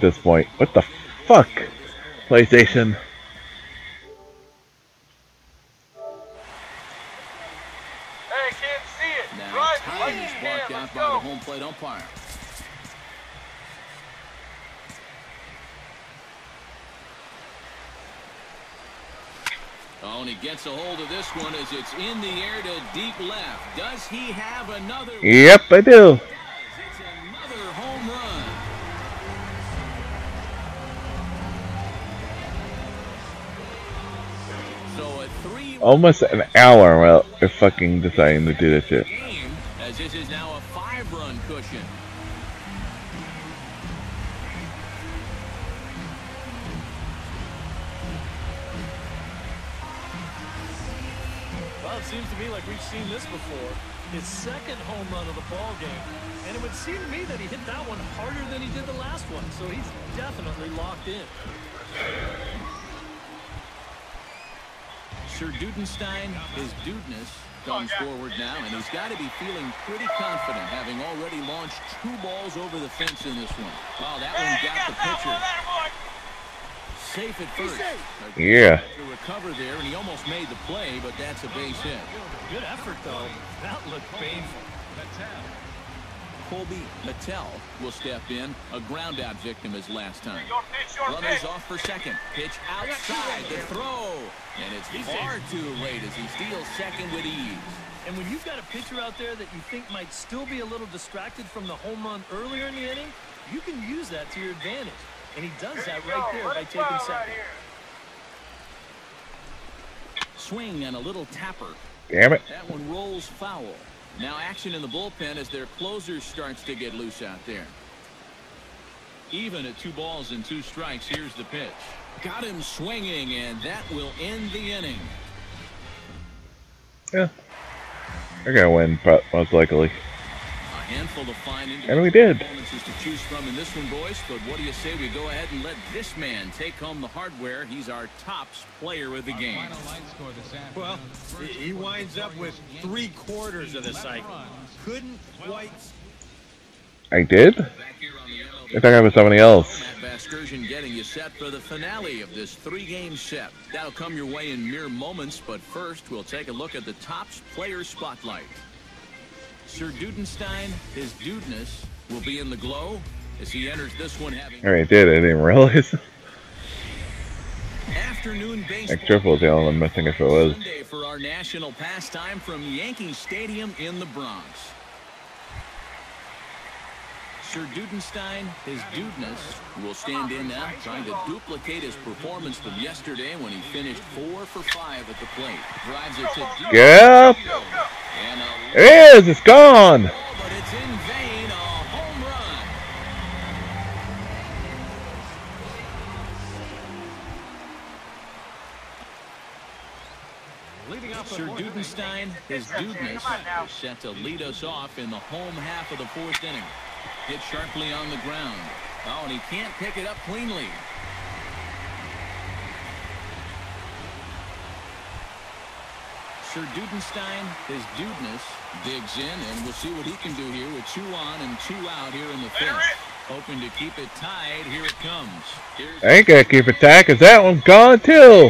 this point. What the fuck? PlayStation. Hey, can't see it. Now, Right, time is blocked out by the home plate umpire. Oh, and he gets a hold of this one as it's in the air to deep left. Does he have another? Yep, I do. It's another home run. So a 3 Almost an hour while they're fucking deciding to do this shit. game, as this is now a 5-run cushion. Well, it seems to me like we've seen this before. His second home run of the ball game. And it would seem to me that he hit that one harder than he did the last one. So he's definitely locked in. Sir Dudenstein, his dudeness, comes forward now, and he's got to be feeling pretty confident, having already launched 2 balls over the fence in this one. Oh, that one got the pitcher. Safe at first. Yeah. To recover there, and he almost made the play, but that's a base hit. Good effort, though. That looked painful. Colby Mattel will step in, a ground-out victim his last time. Your pitch, your Runners pitch. off for second. Pitch outside, the throw. And it's far too late as he steals second with ease. And when you've got a pitcher out there that you think might still be a little distracted from the home run earlier in the inning, you can use that to your advantage. And he does that right there by taking second. Swing and a little tapper. Damn it. That one rolls foul. Now action in the bullpen as their closer starts to get loose out there. Even at 2 balls and 2 strikes, here's the pitch. Got him swinging, and that will end the inning. Yeah. They're gonna win, most likely. A handful of fine And we did. performances to choose from in this one, boys. But what do you say we go ahead and let this man take home the hardware? He's our tops player of the game. Well, he winds up with 3/4 of the cycle. Couldn't quite. I did? Back here on the MLB. I thought I was somebody else. Matt Vasgersian getting you set for the finale of this 3-game set. That'll come your way in mere moments, but first we'll take a look at the tops player spotlight. Sir Dudenstein, his dudeness, will be in the glow as he enters this one having... I already did, I didn't realize. Afternoon baseball. Like triple the only one missing if it was. Sunday for our national pastime from Yankee Stadium in the Bronx. Sir Dudenstein, his dudeness, will stand in now, trying to duplicate his performance from yesterday when he finished 4 for 5 at the plate. Drives it to Yep. And It is. It's gone. but it's in vain. A home run. Leading off Sir Dudenstein, his dudeness, is set to lead us off in the home half of the 4th inning. Hit sharply on the ground. Oh, and he can't pick it up cleanly. Sir Dudenstein, his dudeness, digs in, and we'll see what he can do here with 2 on and 2 out here in the 5th. Hoping to keep it tied. Here it comes. Here's I ain't gonna keep it tight because that one's gone too.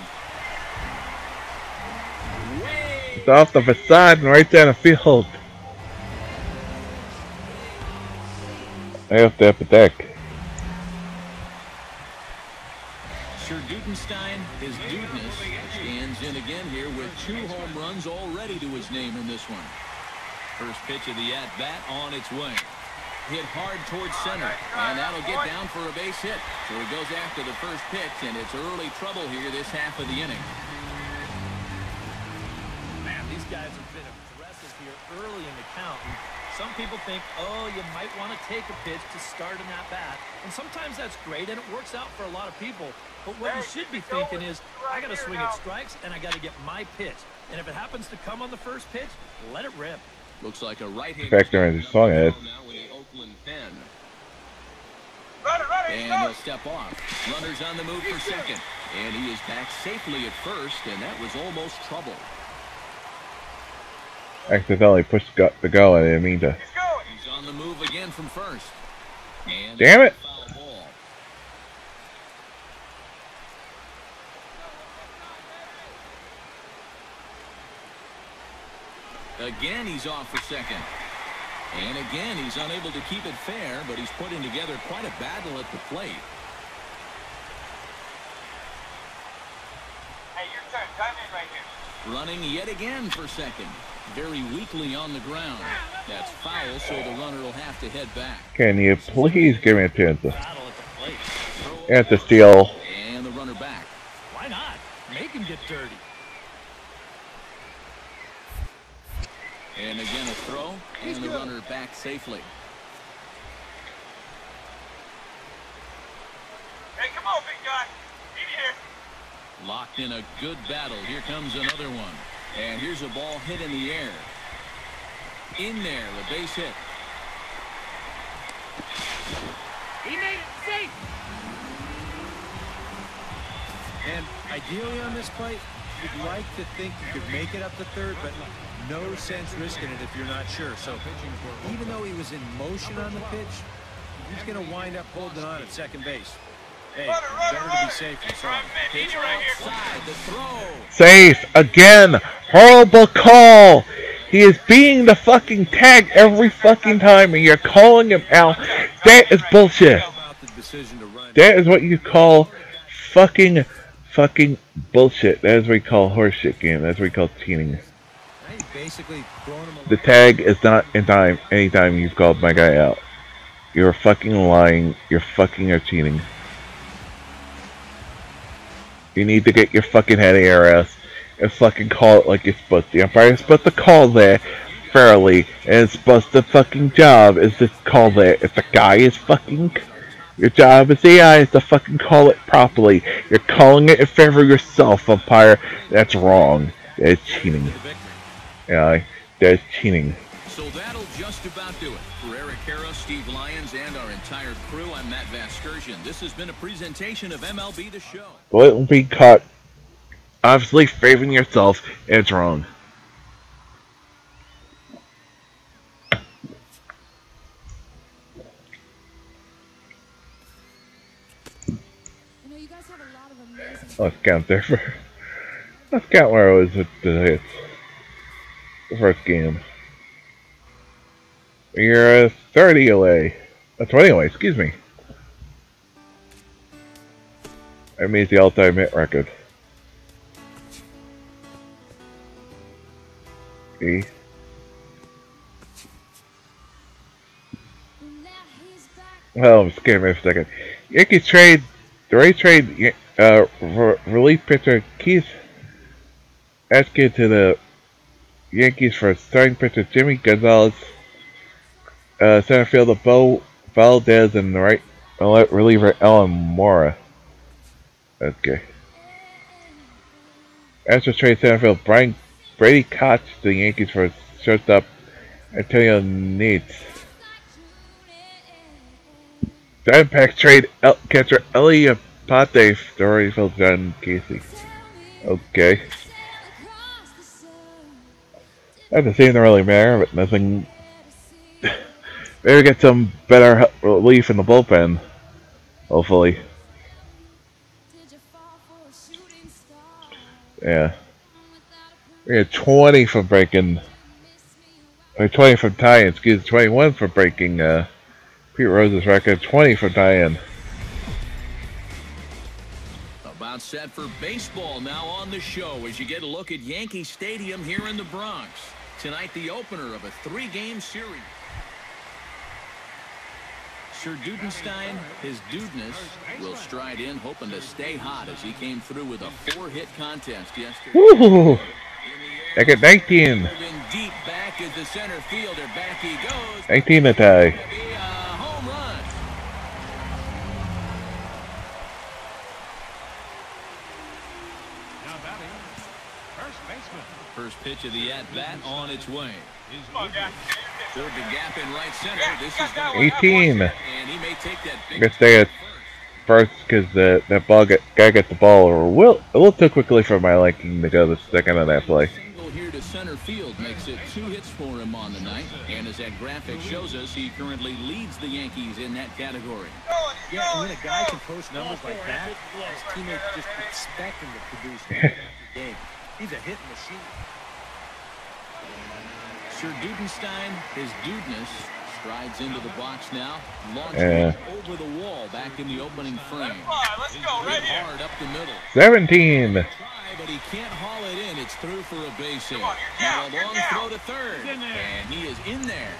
It's off the facade and right down the field. I have to up the deck. Sir Dudenstein, his dudeness, stands in again here with 2 home runs already to his name in this one. First pitch of the at-bat on its way. Hit hard towards center, and that'll get down for a base hit. So he goes after the first pitch, and it's early trouble here this half of the inning. Man, these guys have been aggressive here early in the count. And some people think, oh, you might want to take a pitch to start in that bat. And sometimes that's great, and it works out for a lot of people. But what you should be thinking is, I got to swing at strikes, and I got to get my pitch. And if it happens to come on the first pitch, let it rip. Looks like a right-handed Factor in his swung at it. now in the Oakland pen. Run, And he'll step off. Runners on the move for second. And he is back safely at first, and that was almost trouble. Accidentally pushed the go. I didn't mean to. He's going. He's on the move again from first. And Damn it. foul ball. again, he's off for second. And again, he's unable to keep it fair, but he's putting together quite a battle at the plate. Hey, your turn. Time in right here. Running yet again for second. Very weakly on the ground. That's foul, so the runner will have to head back. Can you please give me a chance to, Battle at the plate. at the steal? And the runner back. Why not? Make him get dirty. And again a throw, and the runner back safely. Hey, come on, big guy. In here. Locked in a good battle. Here comes another one. And here's a ball hit in the air. In there, a base hit. He made it safe. And ideally on this play, you'd like to think you could make it up to third, but no sense risking it if you're not sure. So even though he was in motion on the pitch, he's going to wind up holding on at second base. Hey, better to be safe than sorry. Pitch outside the throw. Safe again. Horrible call. He is being the fucking tag every fucking time, and you're calling him out. That is bullshit. That is what you call fucking bullshit. That is what we call horseshit game. That's what we call cheating. The tag is not in time. Anytime you've called my guy out, you're fucking lying. You're fucking cheating. You need to get your fucking head of your ass and fucking call it like you're supposed to. The umpire is supposed to call that fairly, and it's supposed to fucking job is to call that. If the guy is fucking, your job as the eye is to fucking call it properly. You're calling it in favor of yourself, umpire. That's wrong. That's cheating. Yeah, that's cheating. So that'll just about do it. For Eric Harris, Steve Lyons, and our entire crew, I'm Matt Vasgersian. This has been a presentation of MLB The Show. Don't be caught obviously favoring yourself. It's wrong. You know, you guys have a lot of amazing. Let's count there for. Let's count where I was with the hits. The first game. You're 30 away. 20 away, excuse me. That means the all-time hit record. See? Oh, I'm scared for a second. Yankees trade, the Rays trade relief pitcher Keith Eskin to the Yankees for starting pitcher Jimmy Gonzalez, center fielder Bo Valdez, and the right reliever Alan Mora. Okay. Astros trade center field Brady Koch to the Yankees for shortstop Antonio Nates. Diamondbacks trade catcher Eli Pate to right field John Casey. Okay. That doesn't seem to really matter, but nothing. Maybe get some better relief in the bullpen. Hopefully. Yeah. We had 20 for breaking. Or 20 for tying, excuse me, 21 for breaking Pete Rose's record, 20 for tying. About set for baseball now on the show as you get a look at Yankee Stadium here in the Bronx. Tonight, the opener of a 3-game series. Sir Dudenstein, his dudeness, will stride in, hoping to stay hot as he came through with a 4-hit contest yesterday. Woohoo! Back at 19. Deep back is the center fielder. Back he goes. 19 to tie. Be a home run. Now batting, first baseman. First pitch of the at-bat on its way. Come on, guy. Toward the gap in right center. This is going to 18. and he may take that big Guess they get first because that guy gets the ball a little too quickly for my liking to go the second on that play. Single here to center field makes it 2 hits for him on the night. And as that graphic shows us, he currently leads the Yankees in that category. Yeah, and when a guy can post numbers like that, his teammates just expect him to produce in the game. He's a hitting machine. Sir Dudenstein, his dudeness, strides into the box now, launches over the wall back in the opening frame. Let's go, right here. Hard up the middle. 17. But he can't haul it in. It's through for a base hit. on, you're Now a down, you're long down. throw to third. And he is in there.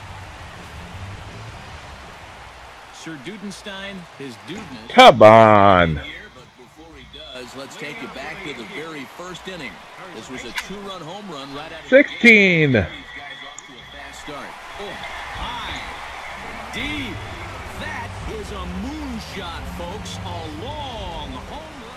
Sir Dudenstein, his dudeness. Come on. But before he does, let's take you back to the very first inning. This was a two-run home run right out of 16. these guys off to a fast start. Oh, high, deep. That is a moonshot, folks. A long home run.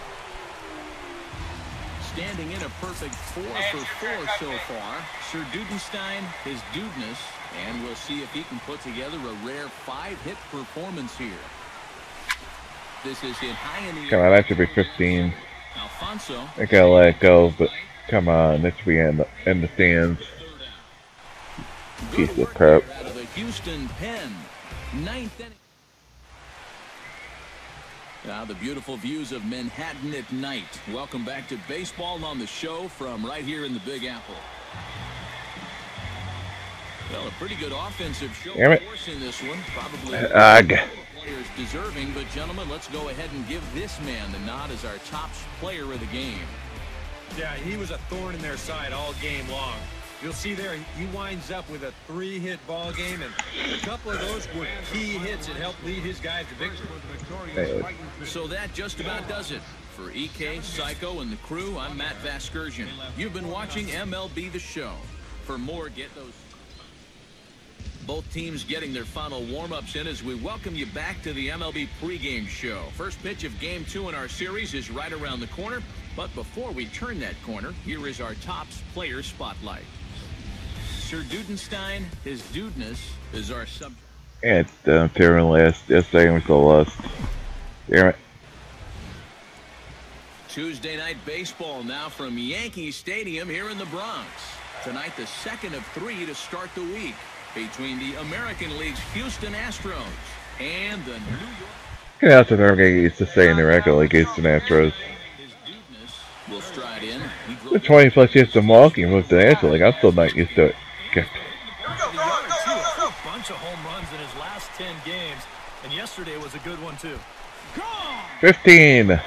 Standing in a perfect 4 for 4 so far. Sir Dudenstein, his dudeness, and we'll see if he can put together a rare 5-hit performance here. This is hit high in the Come on, that should be 15. Alfonso. I gotta let it go, but come on, that should be in the stands. Piece of crap. Out of the Houston pen. 9th inning. Now the beautiful views of Manhattan at night. Welcome back to Baseball on the Show from right here in the Big Apple. Well, a pretty good offensive show Damn it. force in this one. Probably players deserving, but gentlemen, let's go ahead and give this man the nod as our top player of the game. Yeah, he was a thorn in their side all game long. You'll see there, he winds up with a 3-hit ball game, and a couple of those were key hits that helped lead his guys to victory. So that just about does it. For EK, Psycho, and the crew, I'm Matt Vasgersian. You've been watching MLB The Show. For more, get those... Both teams getting their final warm-ups in as we welcome you back to the MLB pregame show. First pitch of Game 2 in our series is right around the corner. But before we turn that corner, here is our Topps Player Spotlight. Sir Dudenstein, his dudeness, is our subject. It's Terran last. Yesterday we still lost. Damn it. Tuesday night baseball now from Yankee Stadium here in the Bronx. Tonight, the second of 3 to start the week between the American League's Houston Astros and the New York. Yeah, that's what I'm getting used to saying the regular league Houston Astros. His dudeness will stride in. The 20 plus years of walking moved to the National League. I'm still not used to it. Okay. A bunch of home runs in his last 10 games, and yesterday was a good one too. 15.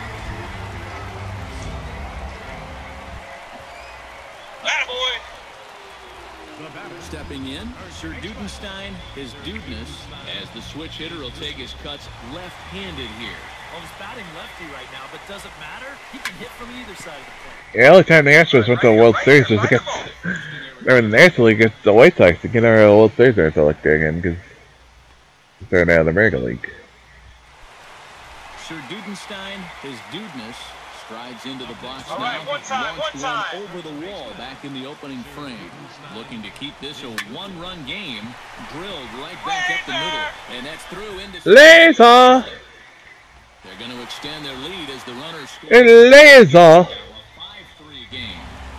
Attaboy. Stepping in, Sir Dudenstein, his dudeness, as the switch hitter will take his cuts left-handed here. Well, he's batting lefty right now, but does it matter? He can hit from either side of the plate. Yeah, the only time the Astros went to the World Series was against... They were in the National League against the White Sox to get out of the World Series. I feel like they're again because they're now in the American League. Sir Dudenstein, his dudeness, strides into the box All now. right, one time, Launched one time. over the wall back in the opening frame. Looking to keep this a one-run game. Drilled right back up the middle. And that's through into... Laser! They're going to extend their lead as the runners score. Laser! A 5-3 game.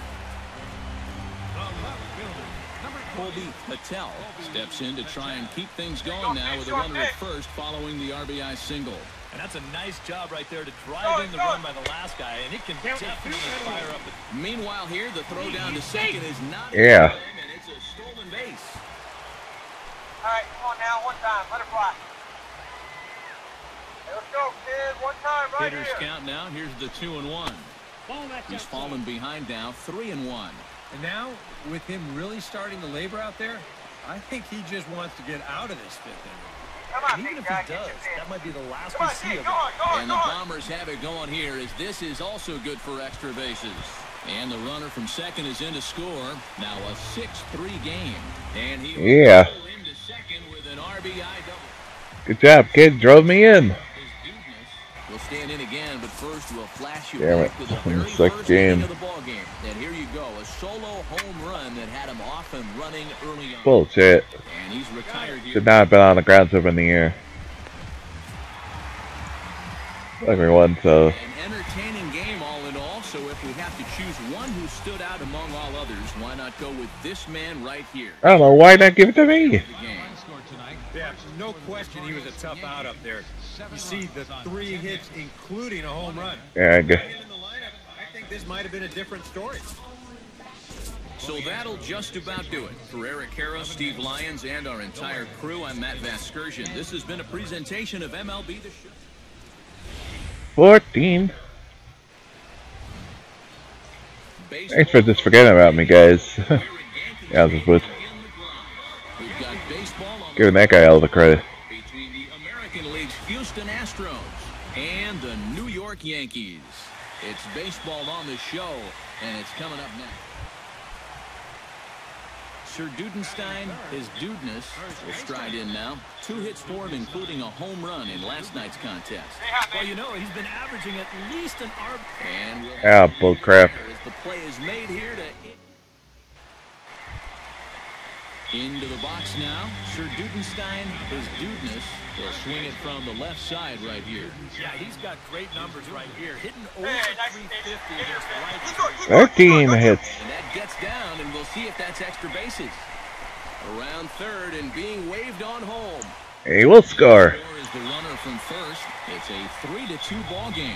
Colby Patel steps in to try and keep things going now with a runner at first following the RBI single. And that's a nice job right there to drive in the run by the last guy, and it can definitely fire up. Meanwhile here, the throw down to second is not... Yeah. And it's a stolen base. All right, come on now, one time, let it fly. Hey, let's go, kid, one time right Hitters here. count now. Here's the 2-1. He's fallen behind now, 3-1. And now, with him really starting to labor out there, I think he just wants to get out of this 5th inning. Come on, And even big if guy, he get does, your pin. that might be the last Come we on, see kid, of go him. on, go on, And go the on. Bombers have it going here as this is also good for extra bases. And the runner from second is in to score. Now a 6-3 game. And he Yeah. will go into second with an RBI double. Good job, kid. Drove me in. His dudeness will stand in again, but first we'll flash you Damn back it. to the very Second first game. inning of the ball game. And here you go, a solo home run that had him off and running early on. Bullshit. And he's retired here. Should not have been on the ground so in the air. Everyone, so... An entertaining game all in all, so if we have to choose one who stood out among all others, why not go with this man right here? I don't know, why not give it to me? The game. Yeah, no question he was a tough out up there. You see the 3 hits, including a home run. Yeah, I guess. In the lineup, I think this might have been a different story. So that'll just about do it. For Eric Harrow, Steve Lyons, and our entire crew, I'm Matt Vasgersian. This has been a presentation of MLB The Show. 14. Thanks for just forgetting about me, guys. Yeah, this was giving that guy all the credit. Between the American League's Houston Astros and the New York Yankees. It's baseball on the show, and it's coming up next. Sir Dudenstein, his dudeness, will stride in now. 2 hits for him, including a home run in last night's contest. Well, you know, he's been averaging at least an RB. And we'll Bull crap. as the play is made here to into the box now. Sir Dudenstein, his dudeness, will swing it from the left side right here. Yeah, he's got great numbers right here. Hitting over Hey, nice 350 pitch. against Let's go. 13 hits. And that gets down, and we'll see if that's extra bases. Around third and being waved on home. He will score. Score is the runner from first. It's a 3-2 ball game.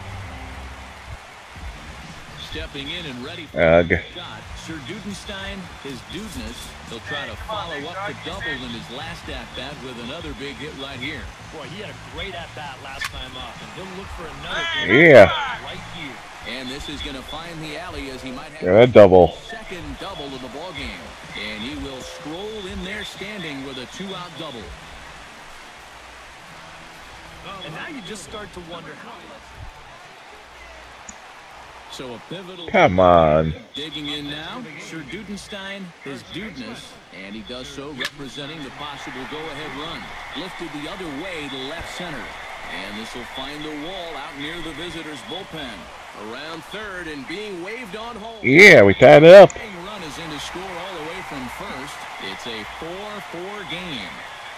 Stepping in and ready for the shot. Sir Dudenstein, his dudeness, he'll try to follow up the double in his last at-bat with another big hit right here. Boy, he had a great at-bat last time up, and he'll look for another Yeah. right here. And this is going to find the alley as he might have Yeah, that double. second double of the ball game. And he will stroll in there standing with a 2-out double. And now you just start to wonder how. So a pivotal. Come on. Digging in now, Sir Dudenstein, his dudeness, and he does so representing the possible go-ahead run. Lifted the other way to left center. And this will find the wall out near the visitors' bullpen. Around third and being waved on home. Yeah, we tied it up. The run is in to score all the way from first. It's a 4-4 game.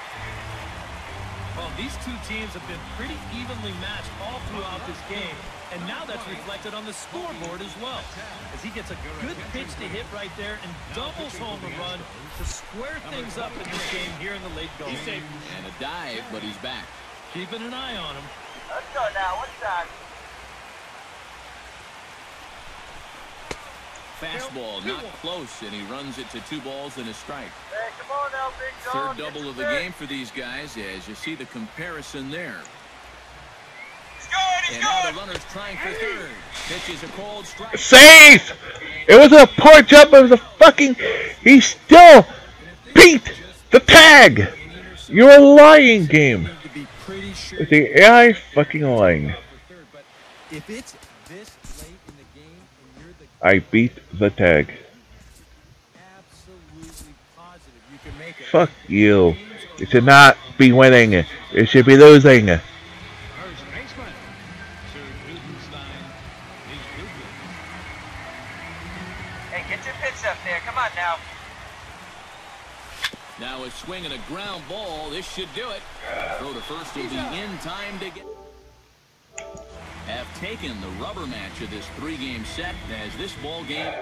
Well, these two teams have been pretty evenly matched all throughout this game, and now that's reflected on the scoreboard as well, as he gets a good pitch to hit right there and doubles home a run to square things up in this game here in the late going. And a dive, but he's back. Keeping an eye on him. Let's go now. What's that? Fastball, not close, and he runs it to 2 balls and a strike. Hey, come on now, big dog. Third double of the game for these guys, as you see the comparison there. He's good. He's And now the good. runner's trying for third. Pitch is a cold strike. Safe! It was a poor jump. It was a fucking... He still beat the tag! You're a lying game. To be pretty sure. It's the AI fucking lying. But if it's this late in the game and you're the I beat the tag. absolutely positive you can make it. Fuck you. It should not be winning. It should be losing. First baseman, Sir Dudenstein, his dudeness. Hey, get your pitch up there. Come on now. Now a swing and a ground ball. This should do it. Throw to first will be in time to get. Have taken the rubber match of this 3-game set as this ball game.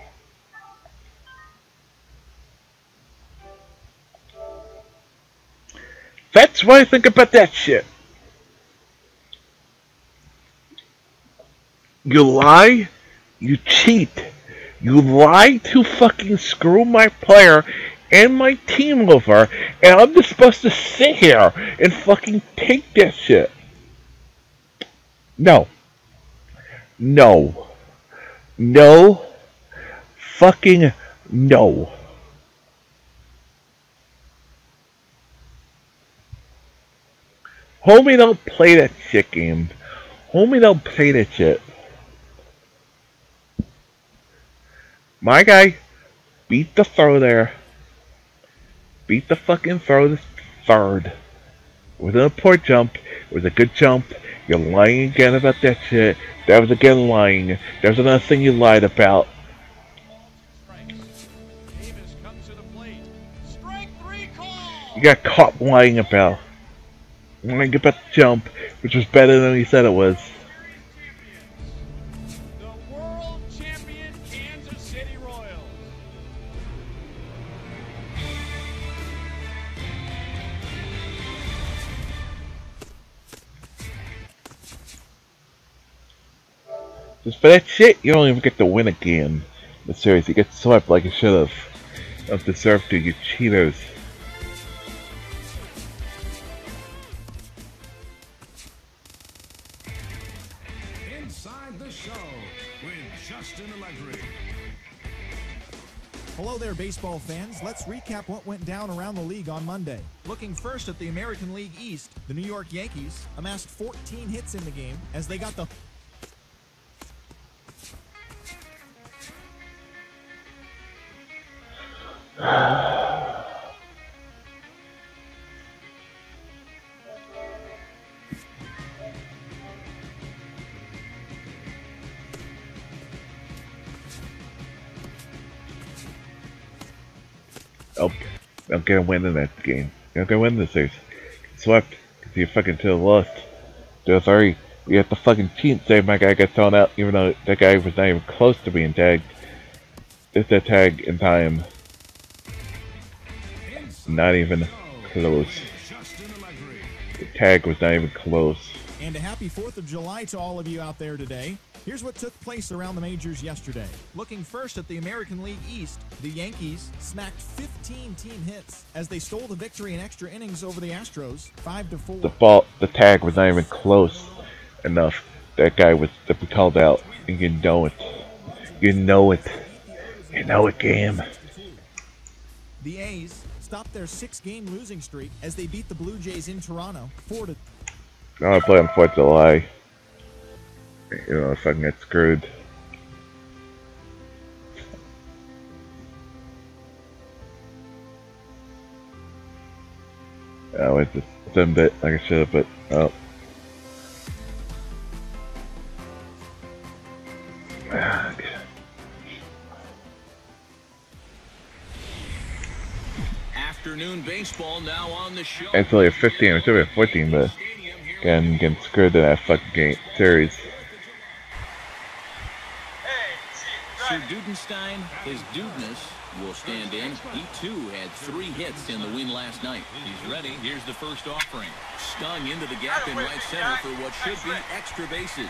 That's what I think about that shit. You lie, you cheat, you lie to fucking screw my player and my team over, and I'm just supposed to sit here and fucking take that shit. No. No. No. Fucking no. Homie, don't play that shit game. Homie, don't play that shit. My guy beat the throw there. Beat the fucking throw to third. It wasn't a poor jump. It was a good jump. You're lying again about that shit. That was again lying. There's another thing you lied about. Davis comes to the plate. Strike 3 call. You got caught lying about. Lying about the jump, which was better than he said it was. The world champion Kansas City Royals. Just for that shit, you don't even get to win again. the series. He gets swept like he should have deserved to, you cheaters. Inside the Show with Justin Allegri. Hello there, baseball fans. Let's recap what went down around the league on Monday. Looking first at the American League East, the New York Yankees amassed 14 hits in the game as they got the They'll get a win in that game. They'll get a win this series. Get swept because you fucking should have lost. Just sorry, you have to fucking cheat and say my guy got thrown out, even though that guy was not even close to being tagged. It's a tag in time. Not even close. The tag was not even close. And a happy 4th of July to all of you out there today. Here's what took place around the majors yesterday. Looking first at the American League East, the Yankees smacked 15 team hits as they stole the victory in extra innings over the Astros, 5-4. The tag was not even close enough. That guy was to be called out, and you know it. You know it. You know it, game. The A's stopped their 6-game losing streak as they beat the Blue Jays in Toronto, 4-2. I want to play on 4th of July. You know, if I can get screwed. I went to 7-bit like I should have, but oh. Afternoon baseball now on the show. It's only a 15, it should be a 14, but again, getting screwed in that fucking game series. Sir Dudenstein, his dudeness, will stand in. He, too, had 3 hits in the win last night. He's ready. Here's the first offering. Stung into the gap in right center for what should be extra bases.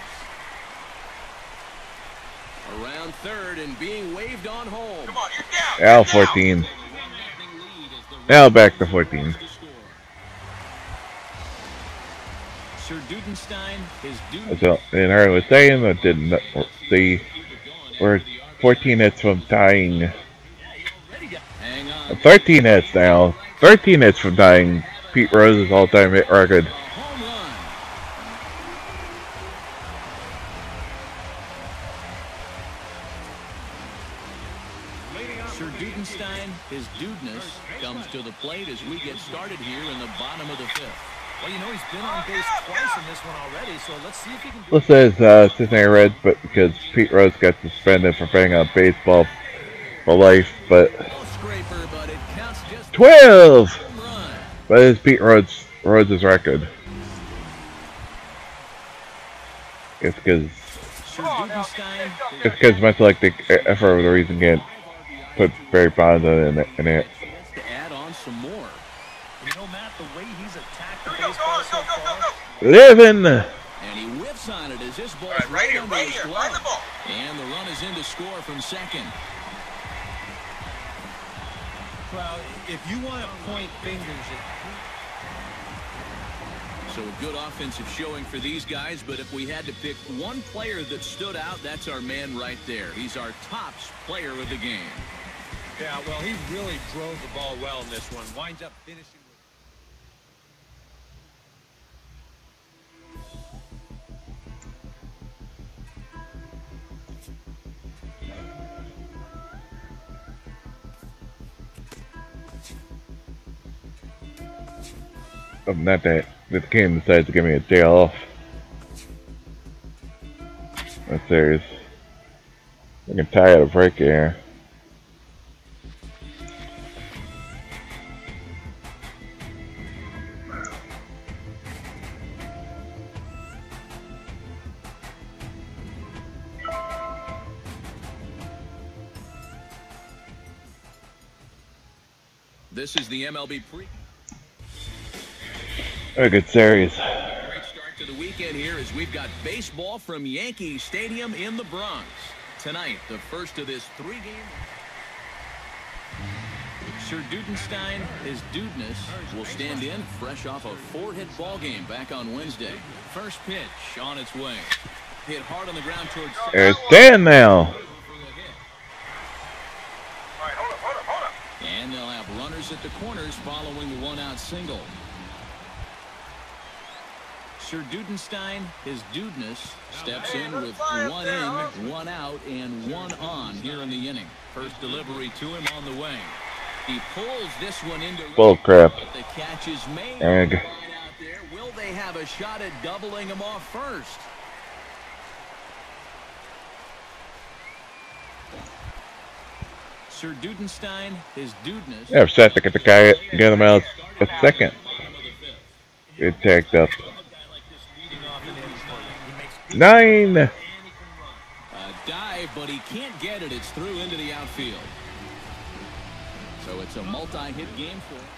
Around third and being waved on home. Come on, you're down. Now 14. Now back to 14. Sir Dudenstein, his dudeness. So, and Harry was saying, or didn't see, we're 14 hits from tying. 13 hits now. 13 hits from tying Pete Rose's all-time hit record. Sir Dudenstein, his dudeness, comes to the plate as we get started here in the bottom of the 5th. Well, you know, he's been on base twice in this one already, so let's see if he can do This is Cincinnati Reds, but because Pete Rose got suspended for playing on baseball for life, but 12! But it's Pete Rose's record. It's because much like the effort of the reason can't put Barry Bonds in it. To add on some more. You know, Matt, the way he's attacked the baseball so far. Living! And he whiffs on it as this ball's right under his glove. And the run is in to score from second. Well, if you want to point fingers at... So a good offensive showing for these guys, but if we had to pick one player that stood out, that's our man right there. He's our top player of the game. Yeah, well, he really drove the ball well in this one. Winds up finishing... Not that the game decides to give me a day off. I'm serious. I can tie out a break here. This is the MLB pre. A good series. Great start to the weekend here as we've got baseball from Yankee Stadium in the Bronx. tonight, the first of this 3-game. Sir Dudenstein, his dudeness, will stand in fresh off a 4-hit ball game back on Wednesday. First pitch on its way. Hit hard on the ground towards second. It's Dan now. And they'll have runners at the corners following the 1-out single. Sir Dudenstein, his dudeness, steps in with 1 in, 1 out, and 1 on here in the inning. First delivery to him on the way. He pulls this one into Bull crap. the catch is made. Egg. Right out there. Will they have a shot at doubling him off first? Sir Dudenstein, his dudeness. Yeah, set to get the guy, get him out at second. Get tagged up. 9. A dive, but he can't get it. It's through into the outfield. So it's a multi-hit game for him.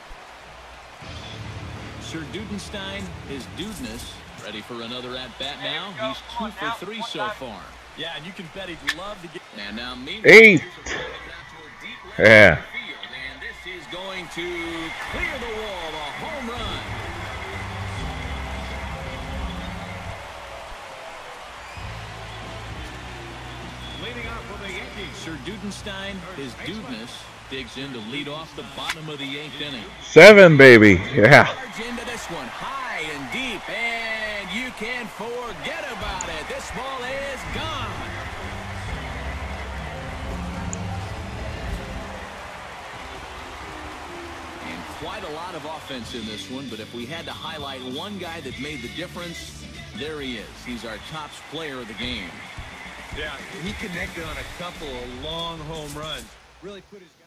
Sir Dudenstein, his dudeness, ready for another at-bat now. He's 2 for 3 so far. Yeah, and you can bet he'd love to get... And now, 8. Yeah. And this is going to clear the wall, a home run. Leading off for the Yankees. Sir Dudenstein, his dudeness, digs in to lead off the bottom of the 8th inning. 7, baby. Yeah. Charge into this one, high and deep, and you can forget about it. This ball is gone. And quite a lot of offense in this one, but if we had to highlight one guy that made the difference, there he is. He's our top player of the game. Yeah, he connected on a couple of long home runs. Really put his guy.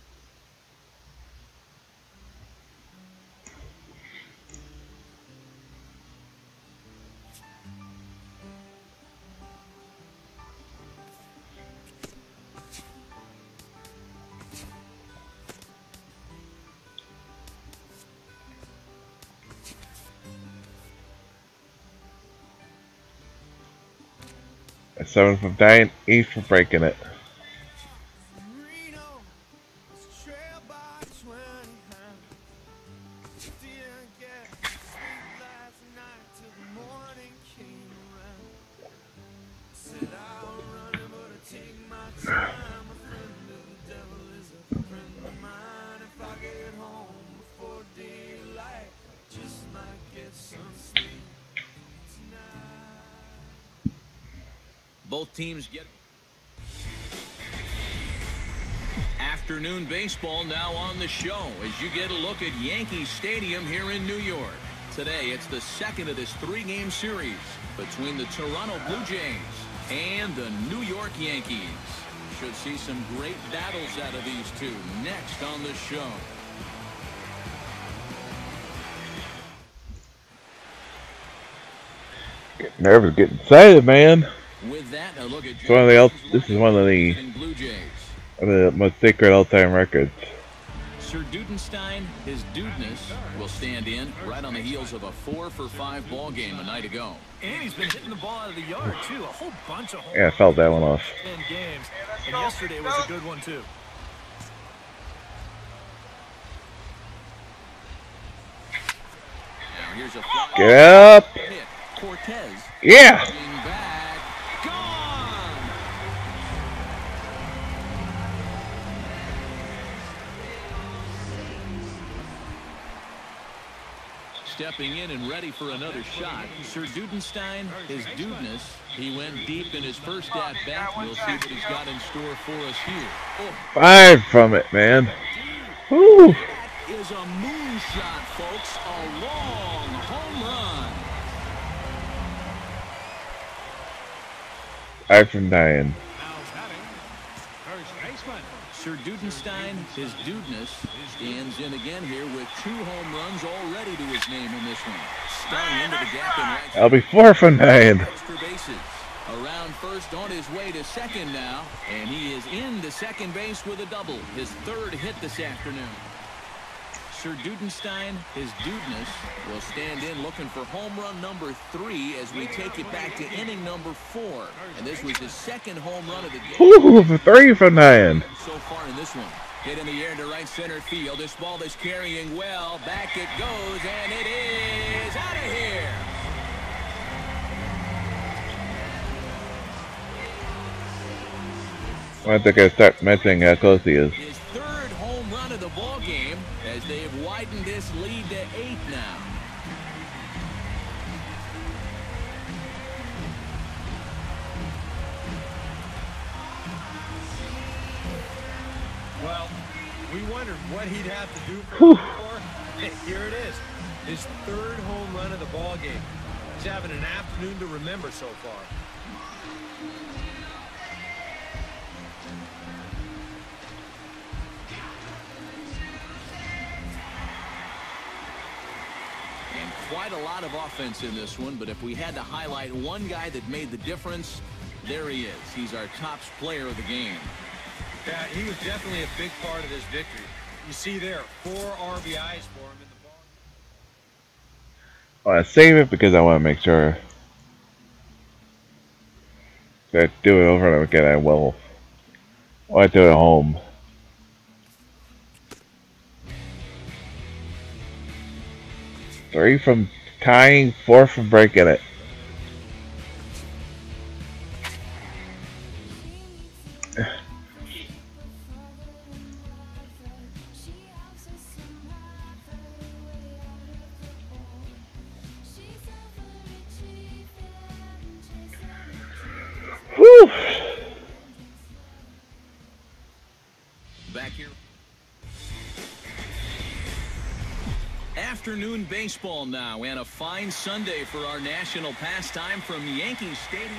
A 7 from dying, 8 for breaking it. Both teams get afternoon baseball now on the show as you get a look at Yankee Stadium here in New York. Today, it's the second of this 3-game series between the Toronto Blue Jays and the New York Yankees. Should see some great battles out of these two next on the show. Getting nervous, getting excited, man. With that, a look at this is one of the most sacred all-time records. Sir Dudenstein, his dudeness, will stand in right on the heels of a 4-for-5 ball game a night ago. And he's been hitting the ball out of the yard, too. A whole bunch of home Yeah, I felt that one off. 10 games. And yesterday was a good one, too. Now here's a fly. Get up! Hit. Cortez. Yeah! Back. Gone! Stepping in and ready for another shot. Sir Dudenstein, his dudeness, he went deep in his first at-bat. We'll see what he's got in store for us here. Oh. 5 from it, man. Woo! That is a moonshot, folks. A long home run. 5 from dying. Sir Dudenstein, his dudeness, stands in again here with 2 home runs already to his name in this one. Stung into the gap in right. That'll be 4 from dying. Extra bases. Around first on his way to second now, and he is into second base with a double. His 3rd hit this afternoon. Sir Dudenstein, his dudeness, will stand in looking for home run number 3 as we take it back to inning number 4. And this was his second home run of the game. Ooh, 3 for 9. So far in this one. Hit in the air to right center field. This ball is carrying well. Back it goes, and it is out of here. I think I start mentioning how close he is. His third home run of the ball game as they have widened this lead to 8 now. Well, we wondered what he'd have to do for score. Hey, here it is. His third home run of the ball game. He's having an afternoon to remember so far. And quite a lot of offense in this one, but if we had to highlight one guy that made the difference, there he is. He's our top player of the game. Yeah, he was definitely a big part of this victory. You see there, 4 RBIs for him in the ball. I want to save it because I want to make sure that I do it over and over again. I will. I want to do it at home. Three from tying, 4 from breaking it. Whew. Back here. Afternoon baseball now, and a fine Sunday for our national pastime from Yankee Stadium.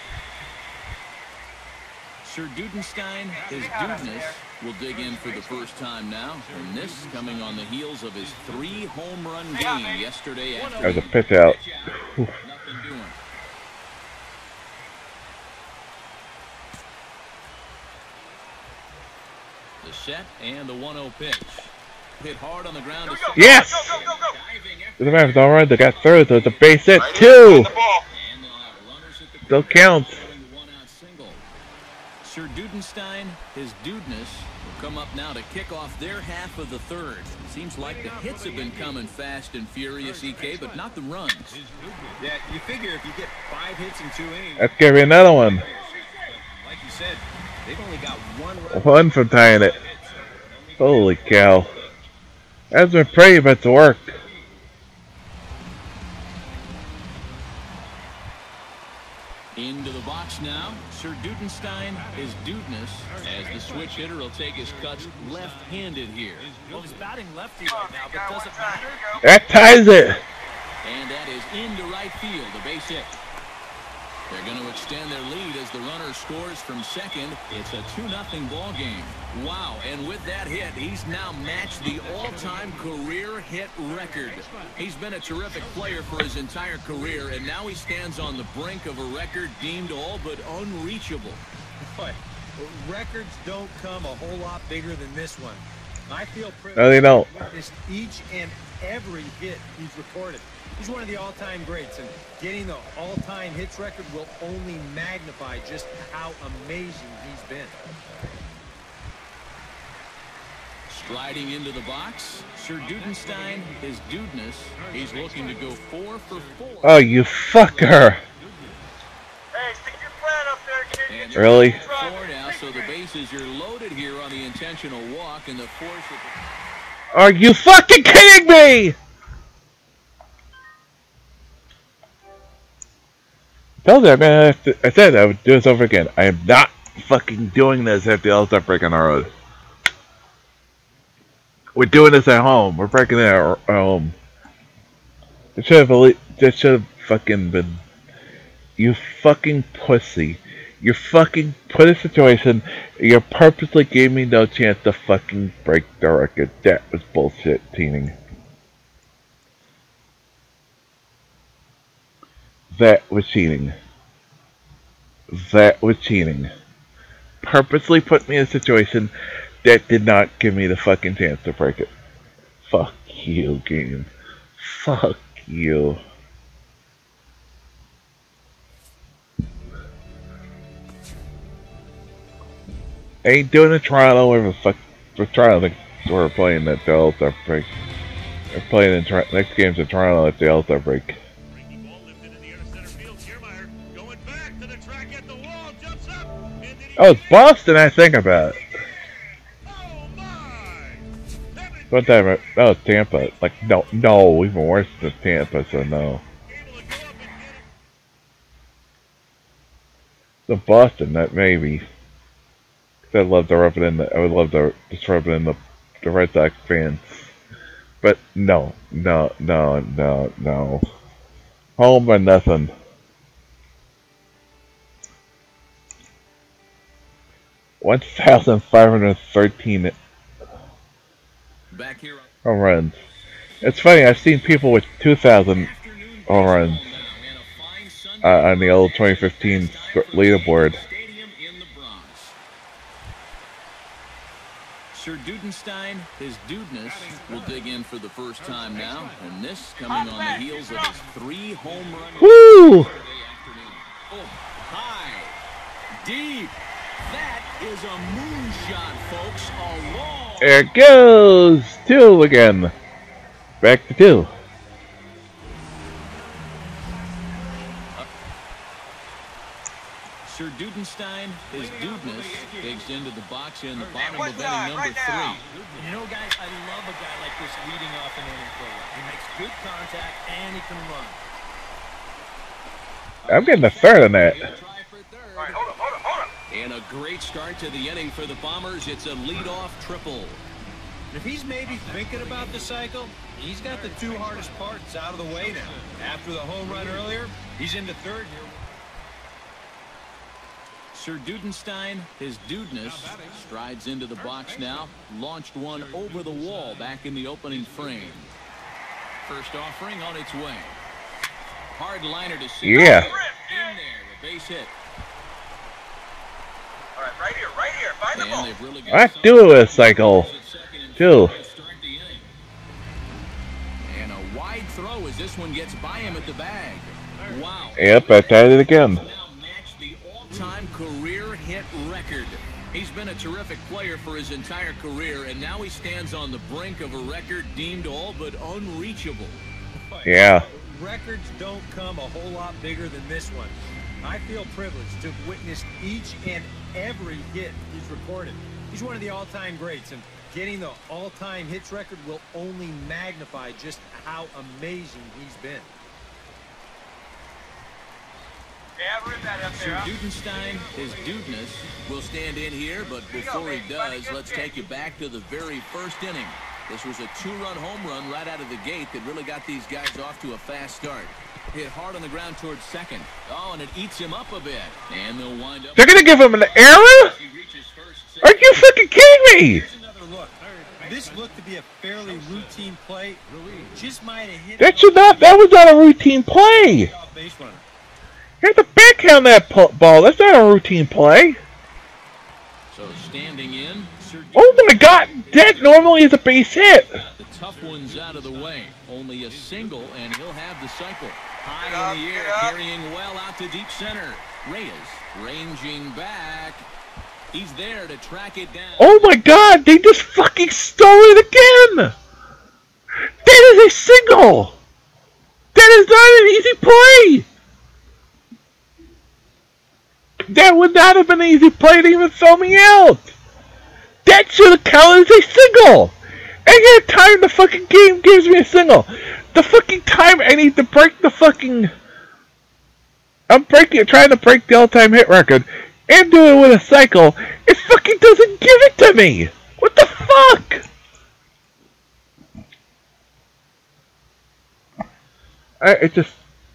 Sir Dudenstein, his dudeness, will dig in for the first time now, and this coming on the heels of his 3 home run game yesterday afternoon. There's a pitch out. Nothing doing. The set and the 1-0 pitch. Hit hard on the ground. Yes! Go, go, go, go. Doesn't matter if it's all right. They got through, so it's a base hit. 2! Still counts. Sir Dudenstein, his dudeness, will come up now to kick off their half of the third. Seems like the hits have been coming fast and furious, EK, but not the runs. Yeah, you figure if you get 5 hits in 2 innings. Let's give me another one. Like you said, they've only got 1 run. 1 from tying it. Holy cow. That's been pretty, but it's worked. Into the box now, Sir Dudenstein, his dudeness, as the switch hitter will take his cuts left-handed here. Well, he's batting lefty right now, but does it matter? That ties it. And that is into right field, a base hit. They're going to extend their lead as the runner scores from second. It's a 2-0 ball game. Wow, and with that hit, he's now matched the all-time career hit record. He's been a terrific player for his entire career, and now he stands on the brink of a record deemed all but unreachable. Boy, records don't come a whole lot bigger than this one. I feel privileged No, they don't. to witness each and every hit he's recorded. He's one of the all-time greats, and getting the all-time hits record will only magnify just how amazing he's been. Striding into the box, Sir Dudenstein, his dudeness, he's looking to go 4 for 4. Oh, you fucker. Hey, stick your plan up there, kid. And Really? 4 now, so the bases are loaded here on the intentional walk, and the force of the... Are you fucking kidding me? Told you I'm gonna have to, I said I would do this over again. I am not fucking doing this at the All-Star break on our road. We're doing this at home. We're breaking it at home. It should have fucking been. You fucking pussy. You fucking put a situation. You purposely gave me no chance to fucking break the record. That was bullshit, teaming. That was cheating. That was cheating. Purposely put me in a situation that did not give me the fucking chance to break it. Fuck you, game. Fuck you. Ain't doing a Toronto with a fuck. We're trying to think we're playing at the All-Star break. We're playing in next game's in Toronto at the All-Star break. Oh, it's Boston, I think about it. What time? Oh, it's Tampa. Like, no, even worse than Tampa, so no. The Boston, that maybe. I'd love to rub it in the. I would love to just rub it in the Red Sox fans. But no. Home or nothing. $1,513 home runs. It's funny. I've seen people with 2,000 home runs on the old 2015 leaderboard. Sir Dudenstein, his dudeness, will dig in for the first time now, and this coming on the heels of his 3 home run. Woo! Oh, high, deep. That is a moonshot, folks. A long. There it goes. 2 again. Back to 2. Sir Dudenstein, his dudeness, digs into the box in the bottom of inning number 3. You know, guys, I love a guy like this leading off an inning for you. He makes good contact and he can run. I'm getting a third on that. All right, hold up. And a great start to the inning for the Bombers. It's a leadoff triple. If he's maybe thinking about the cycle, he's got the 2 hardest parts out of the way now. After the home run earlier, he's into third here. Sir Dudenstein, his dudeness, strides into the box now. Launched one over the wall back in the opening frame. First offering on its way. Hard liner to see. Yeah. In there, a base hit. All right, right here. Find the And ball. they've really got Let's do a cycle. 2. And a wide throw as this one gets by him at the bag. Wow. Yep, I tied it again. Now match the all-time career hit record. He's been a terrific player for his entire career, and now he stands on the brink of a record deemed all but unreachable. Yeah. Records don't come a whole lot bigger than this one. I feel privileged to have witnessed each and every hit he's recorded. He's one of the all-time greats, and getting the all-time hits record will only magnify just how amazing he's been. Yeah, rip that up Sir there. Dudenstein, his dudeness, will stand in here, but before he does, let's take you back to the very first inning. This was a 2-run home run right out of the gate that really got these guys off to a fast start. Hit hard on the ground towards second. Oh, and it eats him up a bit. And they'll wind up. They're gonna give him an error? Are you fucking kidding me? Here's another look. This looked to be a fairly routine play. Just might have hit. That was not a routine play. Base runner. You have to backhand that ball. That's not a routine play. So standing in. Oh my god, that normally is a base hit. The tough one's out of the way. Only a single, and he'll have the cycle. High in the air, carrying well out to deep center. Reyes ranging back. He's there to track it down. Oh my god, they just fucking stole it again. That is a single. That is not an easy play. That would not have been an easy play to even throw me out. That should have counted as a single. And yet time the fucking game gives me a single. The fucking time I need to break the fucking... I'm trying to break the all-time hit record and do it with a cycle. It fucking doesn't give it to me. What the fuck? It just...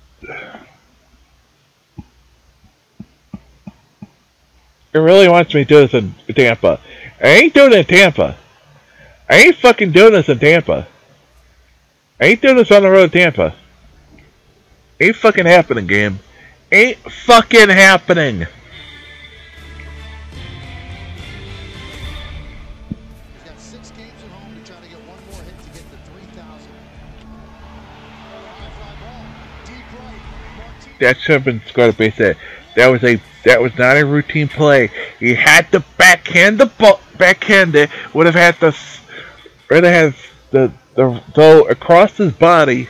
It really wants me to do this in Tampa. I ain't doing it in Tampa. I ain't fucking doing this in Tampa. I ain't doing this on the road to Tampa. Ain't fucking happening, game. Ain't fucking happening. He's got 6 games at home to try to get one more hit to get to that should have been scored a base hit. That was not a routine play. He had to backhand the ball. Backhand it. Would have had the go across his body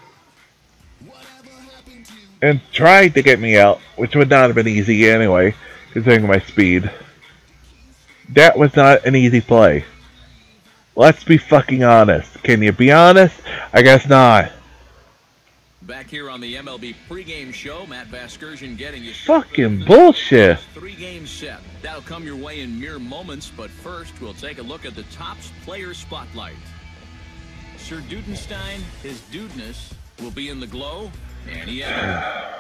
and tried to get me out, which would not have been easy anyway, considering my speed. That was not an easy play. Let's be fucking honest. Can you be honest? I guess not. Back here on the MLB pregame show, Matt Vasgersian getting you fucking bullshit. 3-game set. That'll come your way in mere moments, but first we'll take a look at the Topps player spotlight. Sir Dudenstein, his dudeness, will be in the glow, and he has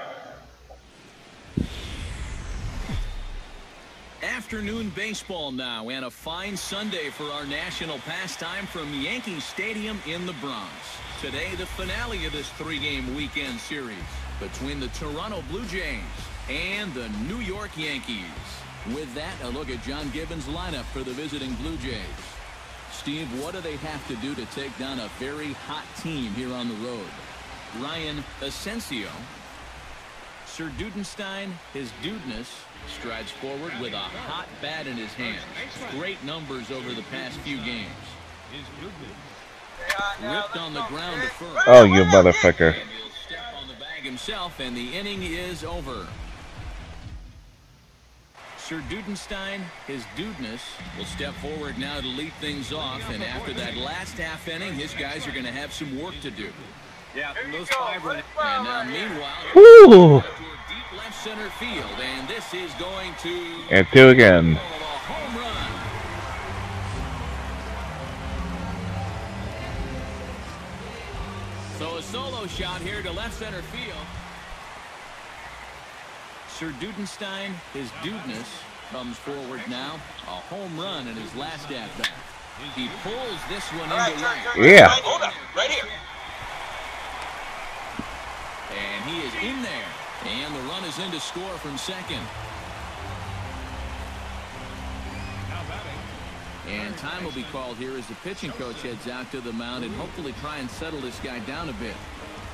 afternoon baseball now, and a fine Sunday for our national pastime from Yankee Stadium in the Bronx. Today, the finale of this 3-game weekend series between the Toronto Blue Jays and the New York Yankees. With that, a look at John Gibbons' lineup for the visiting Blue Jays. Steve, what do they have to do to take down a very hot team here on the road? Ryan Asensio. Sir Dudenstein, his dudeness, strides forward with a hot bat in his hand. Great numbers over the past few games. Ripped on the ground to first. Oh, you motherfucker. And he'll step on the bag himself, and the inning is over. Sir Dudenstein, his dudeness, will step forward now to lead things off, and after that last half inning, his guys are going to have some work to do. Yeah, those 5 runs. And now, meanwhile, Woo! to deep left center field, and this is going to And 2 again. a home run. So a solo shot here to left center field. Sir Dudenstein, his dudeness, comes forward now. A home run in his last at-bat. He pulls this one into right. Yeah. Hold up, right here. And he is in there. And the run is in to score from second. And time will be called here as the pitching coach heads out to the mound and hopefully try and settle this guy down a bit.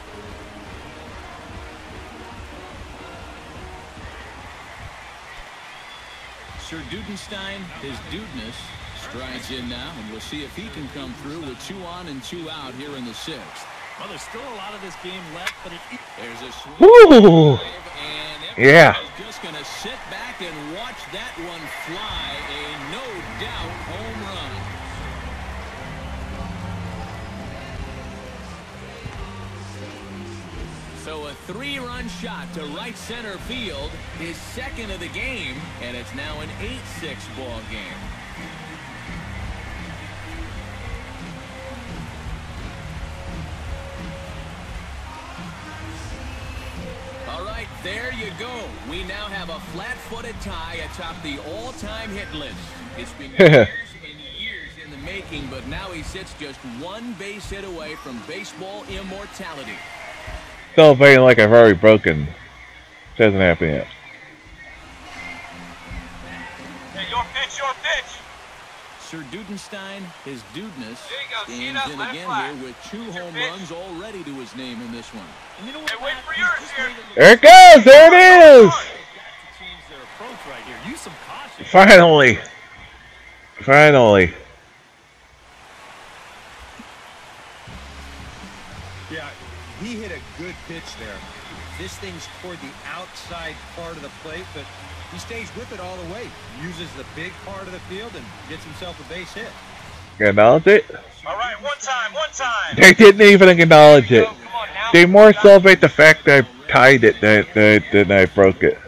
Sir Dudenstein, his dudeness, strides in now, and we'll see if he can come through with 2 on and 2 out here in the 6th. Well, there's still a lot of this game left, but There's a swing. Woo! And Yeah. everybody's just going to sit back and watch that one fly. A no-doubt home run. So a 3-run shot to right center field, his second of the game, and it's now an 8-6 ball game. All right, there you go. We now have a flat-footed tie atop the all-time hit list. It's been years and years in the making, but now he sits just 1 base hit away from baseball immortality. Celebrating like I've already broken. Hasn't happened yet. Hey, your pitch, your pitch. Sir Dudenstein, his dudeness, There you go. See stands that in left again flat. here with 2 home pitch. runs already to his name in this one. And you know what, Hey, wait Matt? for He's yours just here. made it There it goes! There it is! got to change their approach right here. Use some caution. Finally. Finally. Yeah, he hit a good pitch there. This thing's toward the outside part of the plate, but he stays with it all the way. Uses the big part of the field and gets himself a base hit. Acknowledge it? All right, one time. They didn't even acknowledge it. Come on now. They more celebrate the fact that I tied it than I broke it.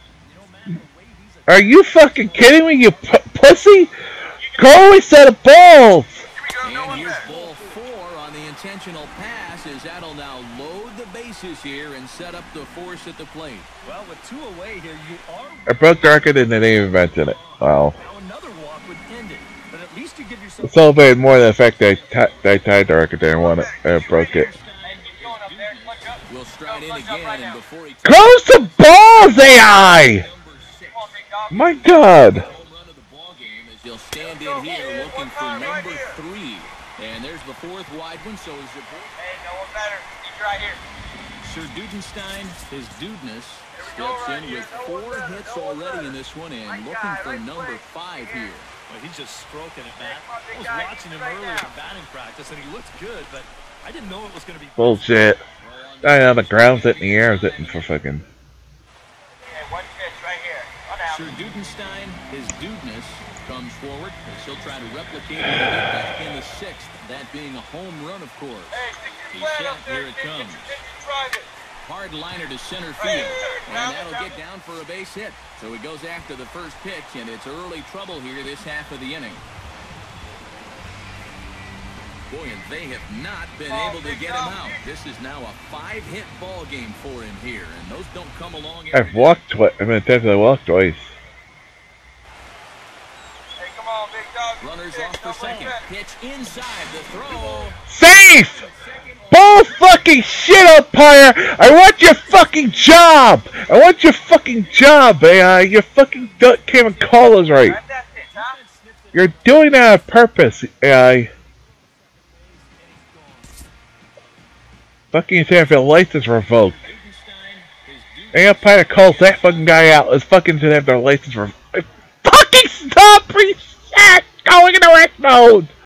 Are you fucking kidding me, you pussy? Go instead of balls! Here we go, no And one here's there. ball 4 on the intentional pass as that'll now load the bases here and set up the force at the plate. Well, with 2 away here, you are I broke the record and they didn't even mention it. Wow. now another walk would end it. But at least you give I yourself celebrated more than the fact that I tied the record there and won it. I broke it. Hey, keep going up there. Clutch up. Will stride in Clutch up again, right and now. before he Close the balls, AI! number 6. Come on, big dog. My God. Home run of the ball game as he'll stand in here looking for number 3. And there's the 4th wide one, so is it Hey, no one better. He's right here. Sir Dudenstein, his dudeness, steps in with 4 hits already in this one and looking for number 5 here. Well, he's just stroking it, Matt. I was watching him earlier in batting practice, and he looked good, but I didn't know it was going to be... Bullshit. I know the ground's it in the air, is it for fucking... One pitch right here. One out. Sir Dudenstein, his dudeness, comes forward as he'll try to replicate what he did back in the 6th, that being a home run, of course. He's set, here it comes. Hard liner to center field, and that'll get down for a base hit. So he goes after the first pitch, and it's early trouble here this half of the inning. Boy, and they have not been able to get him out. This is now a 5-hit ball game for him here, and those don't come along every I've walked twice. I mean, technically I walked twice. Hey, come on, big dog. Runners off for second. Pitch inside the throw. Safe! Bull fucking shit, umpire! I want your fucking job! I want your fucking job, AI! You fucking can't even call us right. That's it, huh? You're doing that on purpose, AI. Fucking have your license revoked. Any umpire calls that fucking guy out is fucking to have their license revoked. Fucking stop! Reset! Going into rest mode!